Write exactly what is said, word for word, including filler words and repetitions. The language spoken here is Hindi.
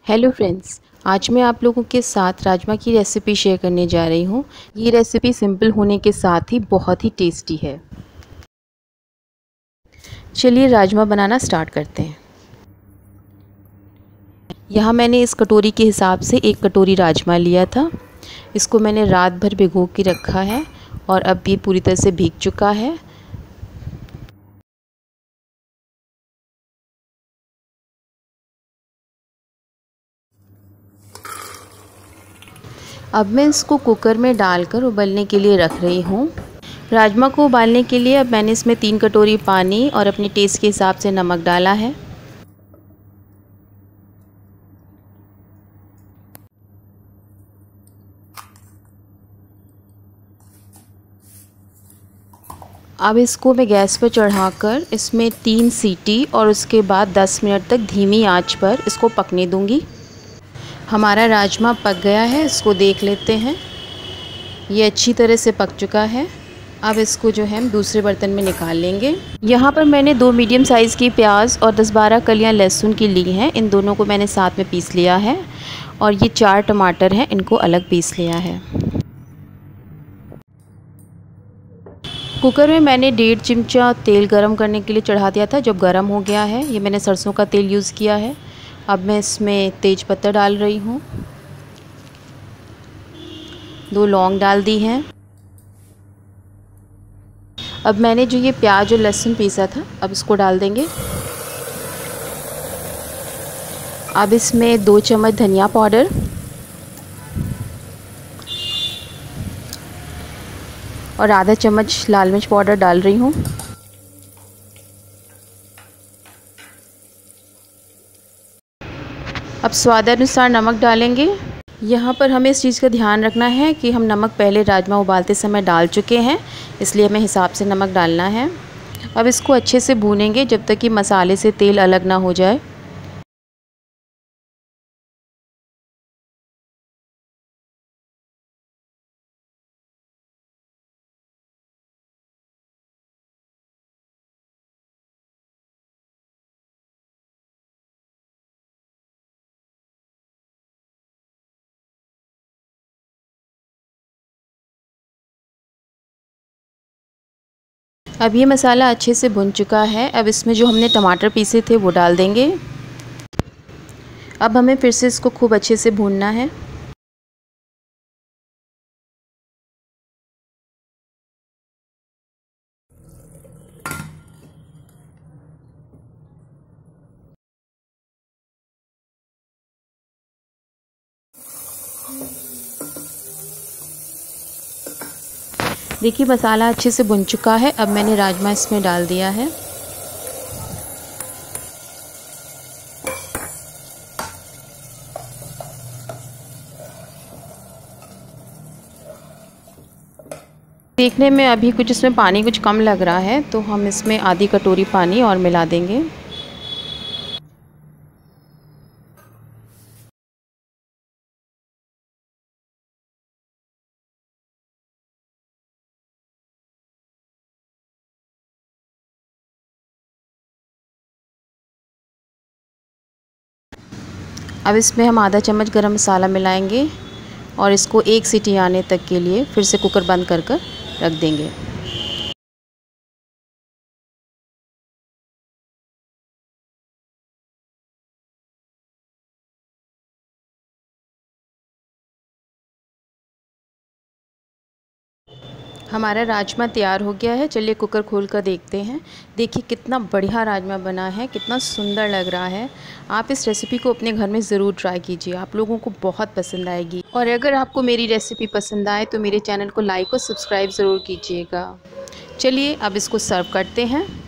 हेलो फ्रेंड्स, आज मैं आप लोगों के साथ राजमा की रेसिपी शेयर करने जा रही हूँ। ये रेसिपी सिंपल होने के साथ ही बहुत ही टेस्टी है। चलिए राजमा बनाना स्टार्ट करते हैं। यहाँ मैंने इस कटोरी के हिसाब से एक कटोरी राजमा लिया था। इसको मैंने रात भर भिगो के रखा है और अब ये पूरी तरह से भीग चुका है। अब मैं इसको कुकर में डालकर उबलने के लिए रख रही हूँ। राजमा को उबालने के लिए अब मैंने इसमें तीन कटोरी पानी और अपने टेस्ट के हिसाब से नमक डाला है। अब इसको मैं गैस पर चढ़ाकर इसमें तीन सीटी और उसके बाद दस मिनट तक धीमी आंच पर इसको पकने दूंगी। हमारा राजमा पक गया है, इसको देख लेते हैं। ये अच्छी तरह से पक चुका है। अब इसको जो है हम दूसरे बर्तन में निकाल लेंगे। यहाँ पर मैंने दो मीडियम साइज़ की प्याज और दस बारह कलियाँ लहसुन की ली हैं। इन दोनों को मैंने साथ में पीस लिया है और ये चार टमाटर हैं, इनको अलग पीस लिया है। कुकर में मैंने डेढ़ चमचा तेल गरम करने के लिए चढ़ा दिया था। जब गरम हो गया है, ये मैंने सरसों का तेल यूज़ किया है। अब मैं इसमें तेज पत्ता डाल रही हूँ, दो लौंग डाल दी हैं। अब मैंने जो ये प्याज और लहसुन पीसा था, अब इसको डाल देंगे। अब इसमें दो चम्मच धनिया पाउडर और आधा चम्मच लाल मिर्च पाउडर डाल रही हूँ। अब स्वादानुसार नमक डालेंगे। यहाँ पर हमें इस चीज़ का ध्यान रखना है कि हम नमक पहले राजमा उबालते समय डाल चुके हैं, इसलिए हमें हिसाब से नमक डालना है। अब इसको अच्छे से भूनेंगे जब तक कि मसाले से तेल अलग ना हो जाए। अब ये मसाला अच्छे से भुन चुका है। अब इसमें जो हमने टमाटर पीसे थे वो डाल देंगे। अब हमें फिर से इसको खूब अच्छे से भूनना है। देखिए मसाला अच्छे से भुन चुका है। अब मैंने राजमा इसमें डाल दिया है। देखने में अभी कुछ इसमें पानी कुछ कम लग रहा है, तो हम इसमें आधी कटोरी पानी और मिला देंगे। अब इसमें हम आधा चम्मच गरम मसाला मिलाएंगे और इसको एक सीटी आने तक के लिए फिर से कुकर बंद कर कर रख देंगे। हमारा राजमा तैयार हो गया है। चलिए कुकर खोल कर देखते हैं। देखिए कितना बढ़िया राजमा बना है, कितना सुंदर लग रहा है। आप इस रेसिपी को अपने घर में ज़रूर ट्राई कीजिए, आप लोगों को बहुत पसंद आएगी। और अगर आपको मेरी रेसिपी पसंद आए तो मेरे चैनल को लाइक और सब्सक्राइब ज़रूर कीजिएगा। चलिए अब इसको सर्व करते हैं।